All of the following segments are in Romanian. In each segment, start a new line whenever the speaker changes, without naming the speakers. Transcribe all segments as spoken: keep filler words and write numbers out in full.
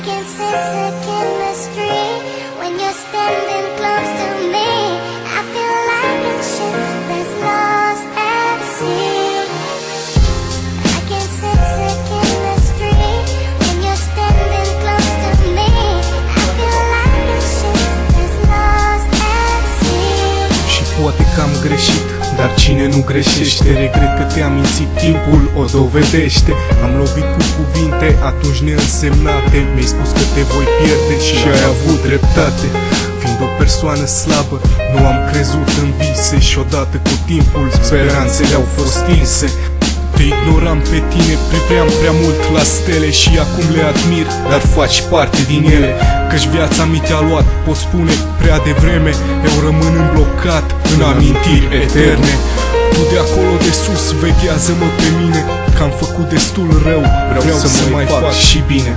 can sense the chemistry when you're standing close to me. I feel like a ship that's lost at sea. I can sense the chemistry when you're standing close to me. I feel like a ship that's lost at sea.
Și poate că am greșit, dar cine nu greșește, regret că te-am mințit, timpul o dovedește. Am lovit cu cuvinte atunci neînsemnate, mi-ai spus că te voi pierde și ai avut dreptate. Fiind o persoană slabă, nu am crezut în vise și odată cu timpul speranțele au fost stinse. Te ignoram pe tine, priveam prea mult la stele și acum le admir, dar faci parte din ele. Căci viața mi te-a luat, pot spune, prea devreme. Eu rămân îmblocat în amintiri eterne. Tu de acolo de sus veghează-mă pe mine, că am făcut destul rău, vreau, vreau să, să mai fac și bine.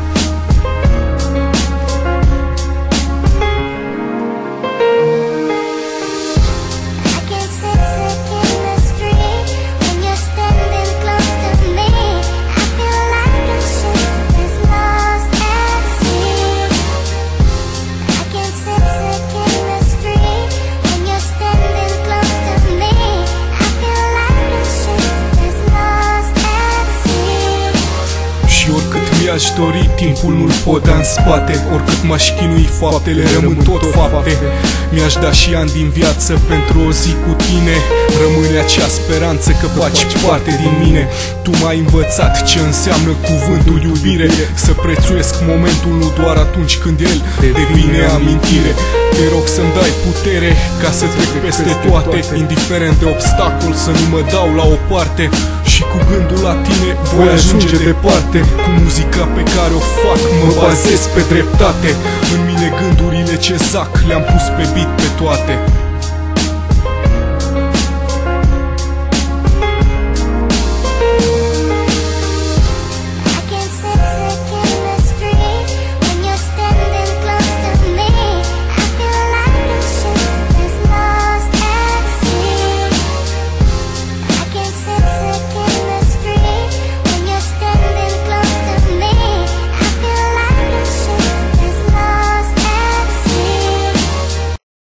Oricât mi-aș dori, timpul nu-l pot da în spate. Oricât m-aș chinui, faptele rămân tot fapte. Mi-aș da și ani din viață pentru o zi cu tine. Rămâne acea speranță că faci parte din mine. Tu m-ai învățat ce înseamnă cuvântul iubire, să prețuiesc momentul nu doar atunci când el devine amintire. Te rog să-mi dai putere ca să trec peste toate, indiferent de obstacol, să nu mă dau la o parte. Și cu gândul la tine voi ajunge departe. Cu muzica pe care o fac mă bazez pe dreptate. În mine gândurile ce zac le-am pus pe beat pe toate.